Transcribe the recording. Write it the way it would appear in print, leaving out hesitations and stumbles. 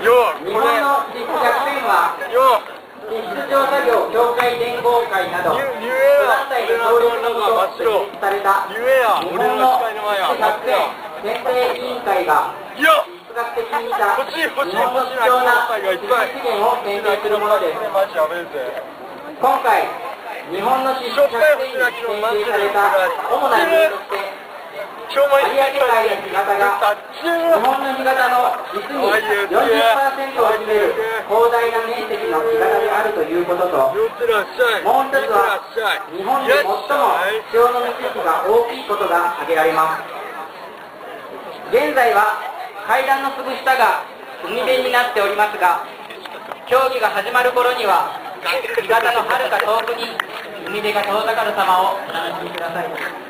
日本の実100点は地質調査業協会連合会など諸団体で協力のもと設立された日本の地質100点選定委員会が地質学的に見た日本の貴重な地質資源を選定するものです。今回日本の地質100点に選定された主な理由として有明海の干潟が日本の干潟の実に 40% を占める広大な面積の干潟であるということと、もう一つは日本で最も潮の満ち引きが大きいことが挙げられます。現在は海岸のすぐ下が海辺になっておりますが、競技が始まる頃には干潟のはるか遠くに海辺が遠ざかる様をお楽しみください。